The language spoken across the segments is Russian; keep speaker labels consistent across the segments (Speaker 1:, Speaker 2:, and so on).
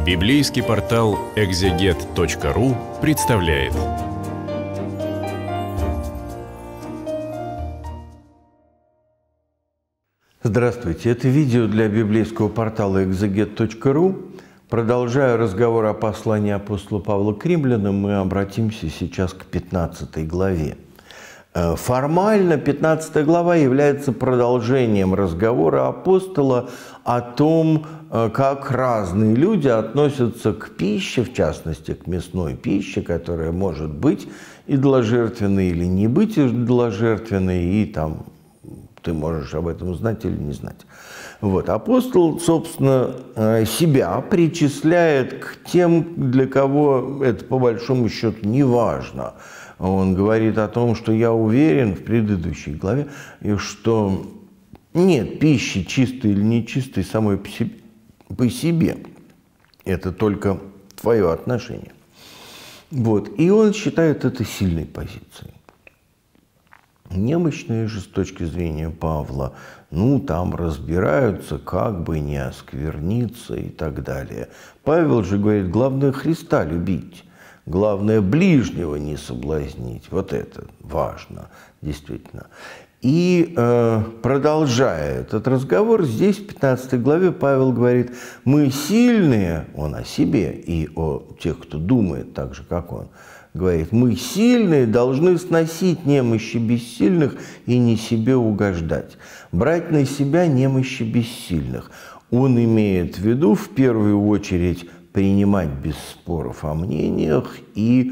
Speaker 1: Библейский портал экзегет.ру представляет.
Speaker 2: Здравствуйте, это видео для библейского портала экзегет.ру. Продолжая разговор о послании апостола Павла к римлянам, мы обратимся сейчас к 15 главе. Формально 15 глава является продолжением разговора апостола о том, как разные люди относятся к пище, в частности, к мясной пище, которая может быть идоложертвенной или не быть идоложертвенной, и там ты можешь об этом знать или не знать. Вот. Апостол, собственно, себя причисляет к тем, для кого это по большому счету не важно. Он говорит о том, что я уверен в предыдущей главе, что нет пищи чистой или нечистой самой по себе. Это только твое отношение. Вот. И он считает это сильной позицией. Немощные же с точки зрения Павла, там разбираются, как бы не оскверниться и так далее. Павел же говорит, главное Христа любить. Главное, ближнего не соблазнить. Вот это важно, действительно. И продолжая этот разговор, здесь, в 15 главе, Павел говорит, мы сильные, он о себе и о тех, кто думает так же, как он, говорит, мы сильные должны сносить немощи бессильных и не себе угождать. Брать на себя немощи бессильных. Он имеет в виду, в первую очередь, принимать без споров о мнениях и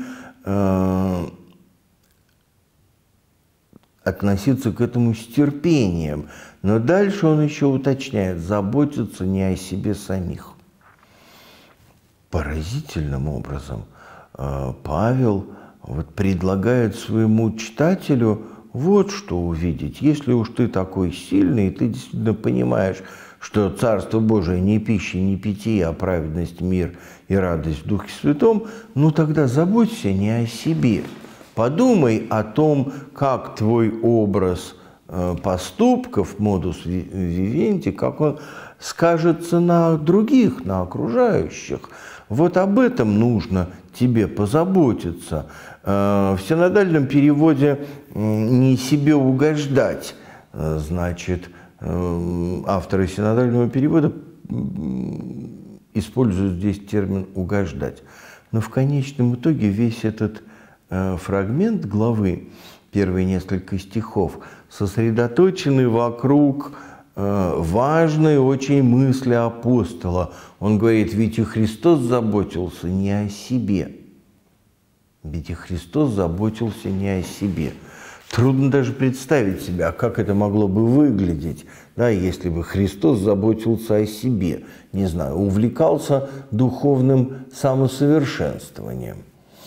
Speaker 2: относиться к этому с терпением. Но дальше он еще уточняет, заботиться не о себе самих. Поразительным образом Павел предлагает своему читателю вот что увидеть. Если уж ты такой сильный, ты действительно понимаешь, что Царство Божие не пища, не питье, а праведность, мир и радость в Духе Святом, тогда заботься не о себе. Подумай о том, как твой образ поступков, модус вивенти, как он скажется на других, на окружающих. Вот об этом нужно тебе позаботиться. В синодальном переводе «не себе угождать», значит, авторы синодального перевода используют здесь термин «угождать». Но в конечном итоге весь этот фрагмент главы, первые несколько стихов, сосредоточены вокруг важной очень мысли апостола. Он говорит, ведь и Христос заботился не о себе. Ведь и Христос заботился не о себе. Трудно даже представить себе, как это могло бы выглядеть, если бы Христос заботился о себе, не знаю, увлекался духовным самосовершенствованием.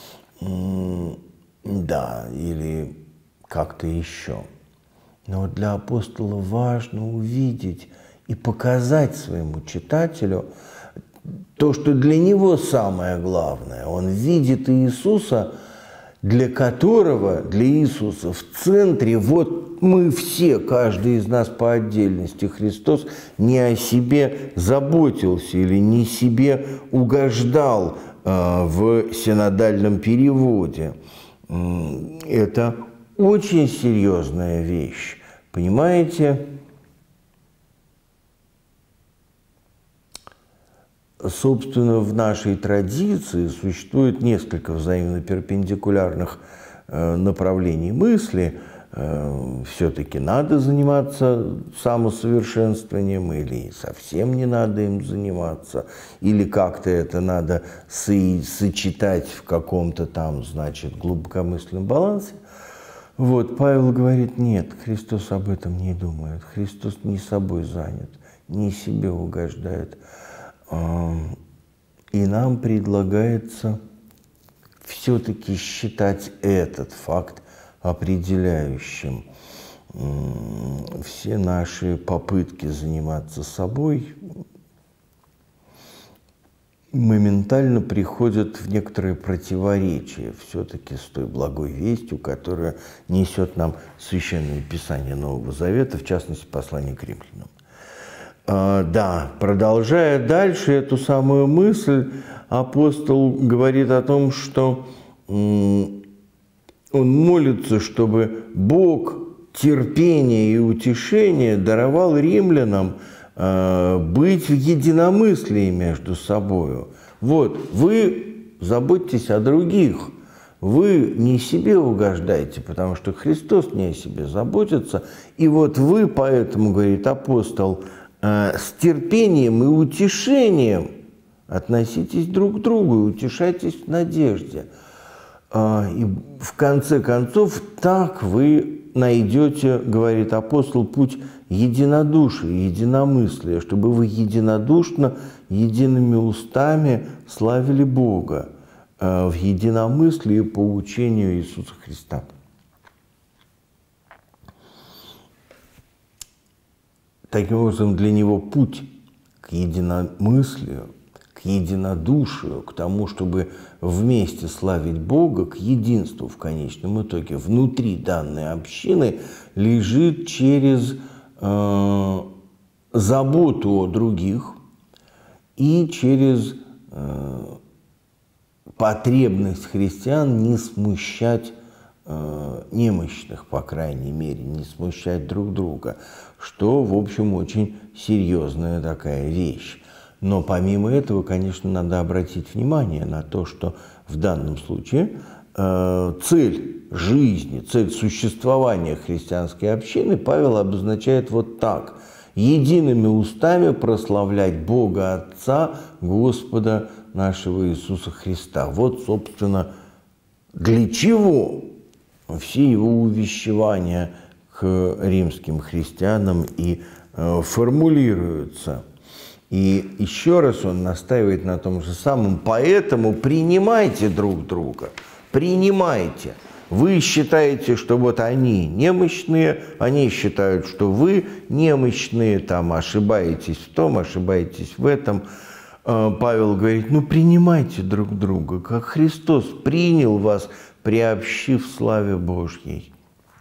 Speaker 2: Или как-то еще. Но для апостола важно увидеть и показать своему читателю то, что для него самое главное. Он видит Иисуса, для Иисуса в центре, вот мы все, каждый из нас по отдельности, Христос не о себе заботился или не себе угождал в синодальном переводе. Это очень серьезная вещь, понимаете? Собственно, в нашей традиции существует несколько взаимно перпендикулярных направлений мысли. Все-таки надо заниматься самосовершенствованием или совсем не надо им заниматься, или как-то это надо сочетать в каком-то там, глубокомысленном балансе. Вот, Павел говорит, нет, Христос об этом не думает, Христос не собой занят, не себе угождает. И нам предлагается все-таки считать этот факт определяющим. Все наши попытки заниматься собой моментально приходят в некоторое противоречие все-таки с той благой вестью, которая несет нам Священное Писание Нового Завета, в частности, послание к римлянам. Да, продолжая дальше эту самую мысль, апостол говорит о том, что он молится, чтобы Бог терпение и утешение даровал римлянам быть в единомыслии между собою. Вот, вы заботьтесь о других, вы не себе угождаете, потому что Христос не о себе заботится. И вот вы поэтому, говорит апостол, с терпением и утешением относитесь друг к другу и утешайтесь в надежде. И в конце концов, так вы найдете, говорит апостол, путь единодушия, единомыслия, чтобы вы единодушно, едиными устами славили Бога в единомыслии по учению Иисуса Христа. Таким образом, для него путь к единомыслию, к единодушию, к тому, чтобы вместе славить Бога, к единству в конечном итоге внутри данной общины, лежит через заботу о других и через потребность христиан не смущать немощных, по крайней мере, не смущать друг друга, что, в общем, очень серьезная такая вещь. Но помимо этого, конечно, надо обратить внимание на то, что в данном случае цель жизни, цель существования христианской общины Павел обозначает вот так: едиными устами прославлять Бога Отца, Господа нашего Иисуса Христа. Вот, собственно, для чего все его увещевания к римским христианам и формулируются. И еще раз он настаивает на том же самом: поэтому принимайте друг друга, принимайте. Вы считаете, что вот они немощные, они считают, что вы немощные, там ошибаетесь в том, ошибаетесь в этом. Павел говорит: ну принимайте друг друга, как Христос принял вас, приобщив славе Божьей.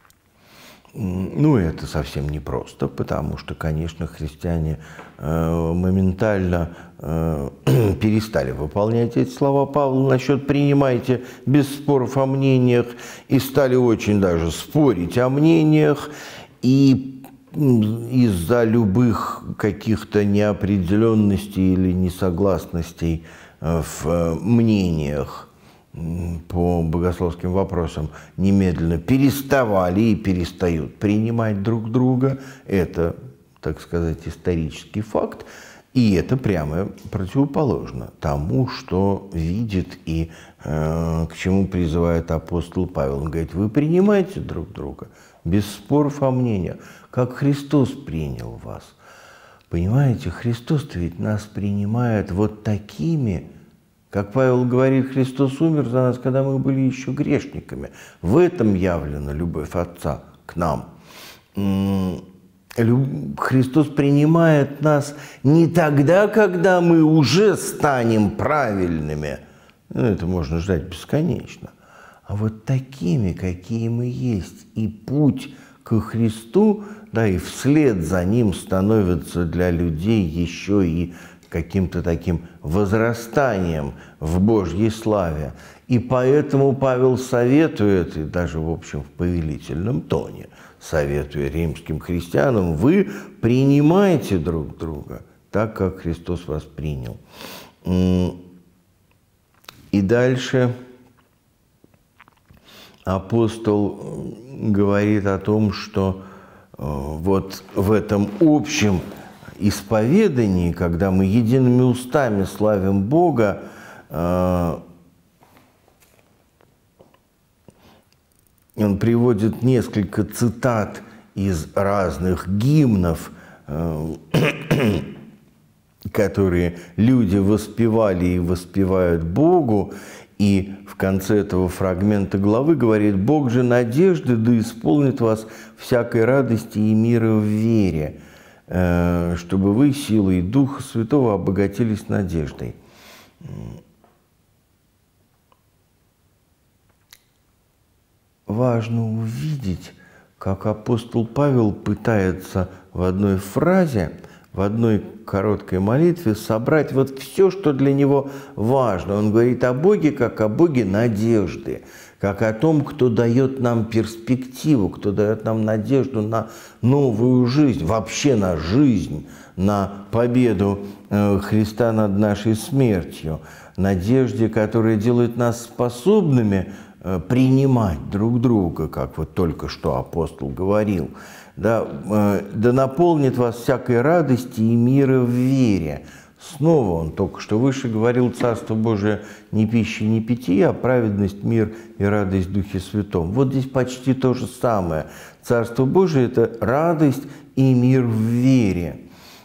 Speaker 2: Ну, это совсем непросто, потому что, конечно, христиане моментально перестали выполнять эти слова Павла насчет «принимайте» без споров о мнениях, и стали очень даже спорить о мнениях, и из-за любых каких-то неопределенностей или несогласностей в мнениях по богословским вопросам немедленно переставали и перестают принимать друг друга. Это, так сказать, исторический факт. И это прямо противоположно тому, что видит и к чему призывает апостол Павел. Он говорит: вы принимайте друг друга без споров о мнениях, как Христос принял вас. Понимаете, Христос-то ведь нас принимает вот такими. Как Павел говорит, Христос умер за нас, когда мы были еще грешниками. В этом явлена любовь Отца к нам. Христос принимает нас не тогда, когда мы уже станем правильными. Ну, это можно ждать бесконечно. А вот такими, какие мы есть. И путь к Христу, да, и вслед за Ним становится для людей еще и каким-то таким возрастанием в Божьей славе. И поэтому Павел советует, и даже, в общем, в повелительном тоне, советуя римским христианам: вы принимаете друг друга так, как Христос вас принял. И дальше апостол говорит о том, что вот в этом общем исповедании, когда мы едиными устами славим Бога, он приводит несколько цитат из разных гимнов, которые люди воспевали и воспевают Богу. И в конце этого фрагмента главы говорит: «Бог же надежды да исполнит вас всякой радости и мира в вере, чтобы вы силой Духа Святого обогатились надеждой». Важно увидеть, как апостол Павел пытается в одной фразе, в одной короткой молитве собрать вот все, что для него важно. Он говорит о Боге как о Боге надежды, как о том, кто дает нам перспективу, кто дает нам надежду на новую жизнь, вообще на жизнь, на победу Христа над нашей смертью, надежде, которая делает нас способными принимать друг друга, как вот только что апостол говорил. Да наполнит вас всякой радости и мира в вере. Снова он только что выше говорил: Царство Божие не пища, не питье, а праведность, мир и радость в Духе Святом. Вот здесь почти то же самое. Царство Божие – это радость и мир в вере.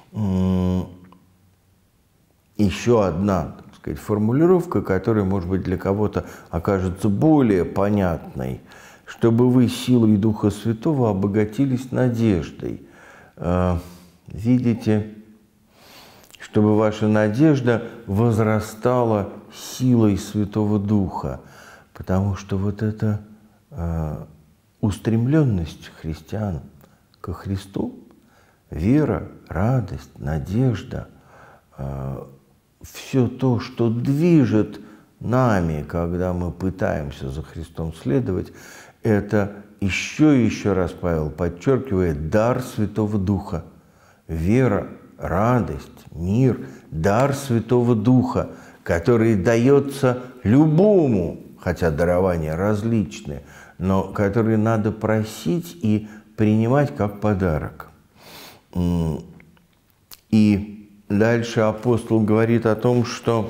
Speaker 2: Еще одна, так сказать, формулировка, которая, может быть, для кого-то окажется более понятной: чтобы вы силой Духа Святого обогатились надеждой. Видите, чтобы ваша надежда возрастала силой Святого Духа, потому что вот эта устремленность христиан ко Христу, вера, радость, надежда, все то, что движет нами, когда мы пытаемся за Христом следовать, это еще и еще раз Павел подчеркивает: дар Святого Духа. Вера, радость, мир, дар Святого Духа, который дается любому, хотя дарования различные, но который надо просить и принимать как подарок. И дальше апостол говорит о том, что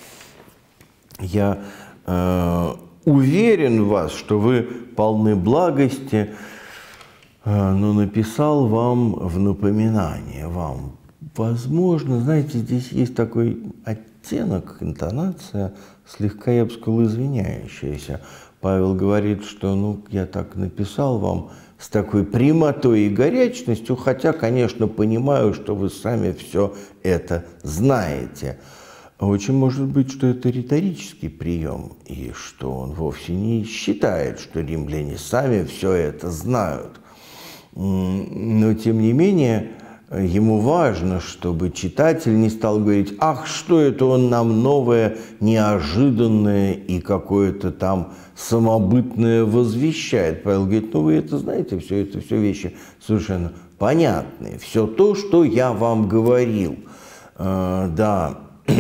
Speaker 2: я уверен в вас, что вы полны благости, но написал вам в напоминание вам. Возможно, знаете, здесь есть такой оттенок, интонация, слегка, я бы сказал, извиняющаяся. Павел говорит, что я так написал вам с такой прямотой и горячностью, хотя, конечно, понимаю, что вы сами все это знаете. Очень может быть, что это риторический прием, и что он вовсе не считает, что римляне сами все это знают. Но, тем не менее, ему важно, чтобы читатель не стал говорить: ах, что это он нам новое, неожиданное и какое-то там самобытное возвещает. Павел говорит: вы это знаете, все это все вещи совершенно понятные, все то, что я вам говорил. Да.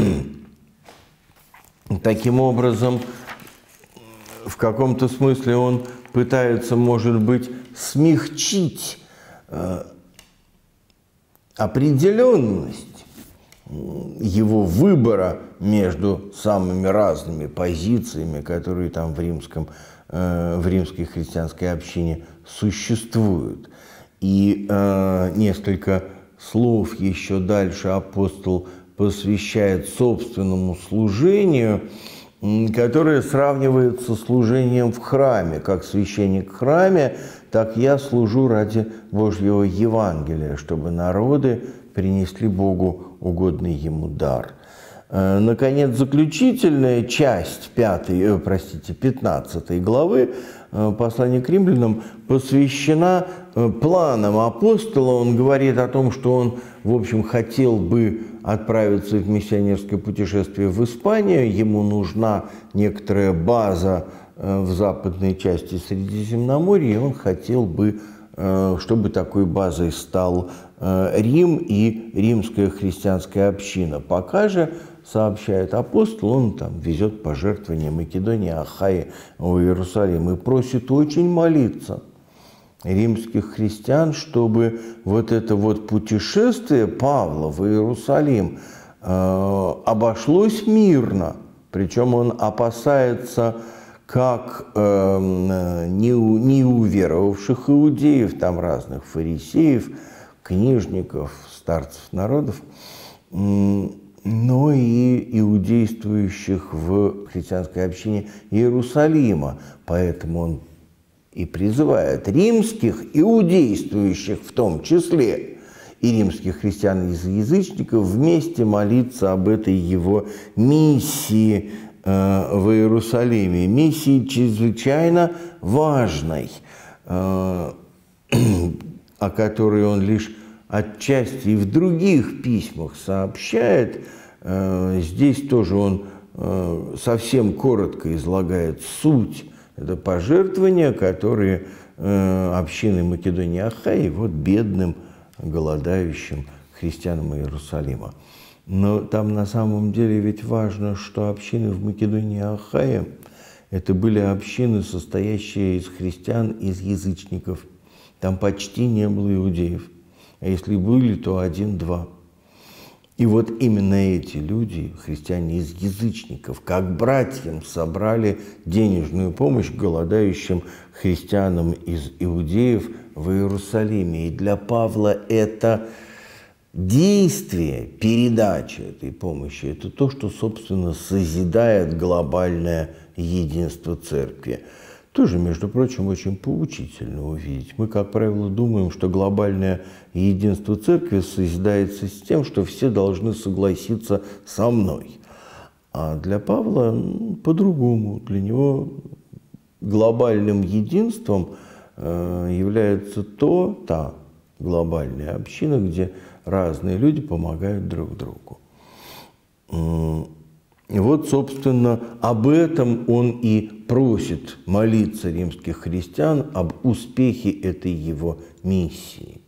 Speaker 2: Таким образом, в каком-то смысле он пытается, может быть, смягчить определенность его выбора между самыми разными позициями, которые там в римской христианской общине существуют. И несколько слов еще дальше апостол посвящает собственному служению, которое сравнивается с служением в храме. Как священник в храме, так я служу ради Божьего Евангелия, чтобы народы принесли Богу угодный ему дар. Наконец, заключительная часть 15 главы послания к римлянам посвящена планам апостола. Он говорит о том, что он, в общем, хотел бы отправиться в миссионерское путешествие в Испанию. Ему нужна некоторая база в западной части Средиземноморья, и он хотел бы, чтобы такой базой стал Рим и римская христианская община. Пока же, сообщает апостол, он там везет пожертвования Македонии, Ахайи в Иерусалим и просит очень молиться римских христиан, чтобы вот это вот путешествие Павла в Иерусалим обошлось мирно. Причем он опасается как неуверовавших иудеев, там разных фарисеев, книжников, старцев народов, но и иудействующих в христианской общине Иерусалима. Поэтому он и призывает римских иудействующих в том числе и римских христиан-язычников вместе молиться об этой его миссии в Иерусалиме. Миссии чрезвычайно важной, о которой он лишь отчасти и в других письмах сообщает. Здесь тоже он совсем коротко излагает суть. Это пожертвования, которые общины Македонии и Ахаи вот бедным, голодающим христианам Иерусалима. Но там на самом деле ведь важно, что общины в Македонии и Ахае – это были общины, состоящие из христиан, из язычников. Там почти не было иудеев. А если были, то один-два. И вот именно эти люди, христиане из язычников, как братьям собрали денежную помощь голодающим христианам из иудеев в Иерусалиме. И для Павла это действие, передача этой помощи, это то, что, собственно, созидает глобальное единство церкви. Тоже, между прочим, очень поучительно увидеть. Мы, как правило, думаем, что глобальное единство церкви созидается с тем, что все должны согласиться со мной. А для Павла по-другому. Для него глобальным единством является та глобальная община, где разные люди помогают друг другу. И вот, собственно, об этом он и просит молиться римских христиан, об успехе этой его миссии.